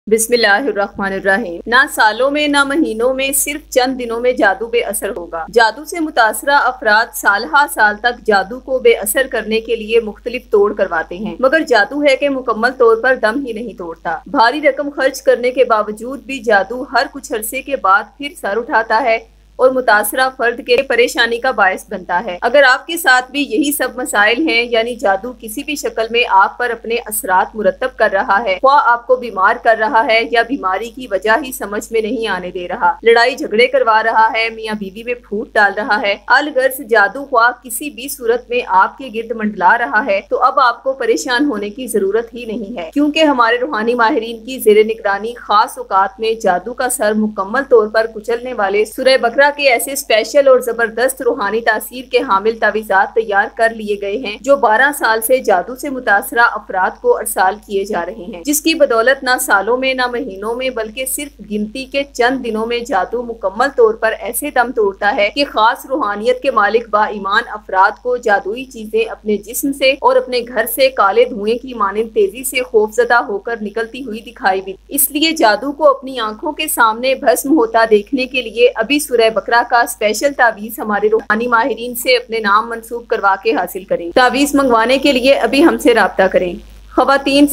बिस्मिल्लाहिर्रहमानिर्रहीम। ना सालों में ना महीनों में, सिर्फ चंद दिनों में जादू बे असर होगा। जादू से मुतासरा अफराद साल तक जादू को बेअसर करने के लिए मुख्तलिफ तोड़ करवाते हैं, मगर जादू है कि मुकम्मल तौर पर दम ही नहीं तोड़ता। भारी रकम खर्च करने के बावजूद भी जादू हर कुछ अरसे के बाद फिर सर उठाता है और मुतासरा फर्द के परेशानी का बायस बनता है। अगर आपके साथ भी यही सब मसाइल हैं, यानी जादू किसी भी शक्ल में आप पर अपने असरात मुरतब कर रहा है, ख्वाह आपको बीमार कर रहा है या बीमारी की वजह ही समझ में नहीं आने दे रहा, लड़ाई झगड़े करवा रहा है, मियाँ बीवी में फूट डाल रहा है, अलगर्ज जादू ख्वाह किसी भी सूरत में आपके गिर्द मंडला रहा है, तो अब आपको परेशान होने की जरूरत ही नहीं है, क्योंकि हमारे रूहानी माहिरीन की जेर निगरानी खास औकात में जादू का सर मुकम्मल तौर पर कुचलने वाले सूरह बकरा के ऐसे स्पेशल और जबरदस्त रूहानी तासीर के हामिल तावीज़ात तैयार कर लिए गए हैं, जो 12 साल से जादू से मुतासरा अफराद को अरसाल किए जा रहे हैं, जिसकी बदौलत ना सालों में ना महीनों में बल्कि सिर्फ गिनती के चंद दिनों में जादू मुकम्मल तौर पर ऐसे दम तोड़ता है कि खास रूहानियत के मालिक बा ईमान अफराद को जादुई चीजें अपने जिस्म से और अपने घर से काले धुएं की मानिंद तेजी से खौफजदा होकर निकलती हुई दिखाई दी। इसलिए जादू को अपनी आंखों के सामने भस्म होता देखने के लिए अभी सूरह बकरा का स्पेशल तावीज़ हमारे रूहानी माहिरीन से अपने नाम मंसूब करवा के हासिल करें। तावीज़ मंगवाने के लिए अभी हमसे राब्ता करें। ख़वातीन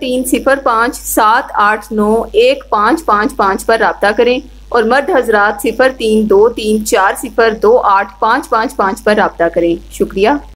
0305789155 पर राब्ता करें और मर्द हजरात 0323402855 पर राब्ता करें। शुक्रिया।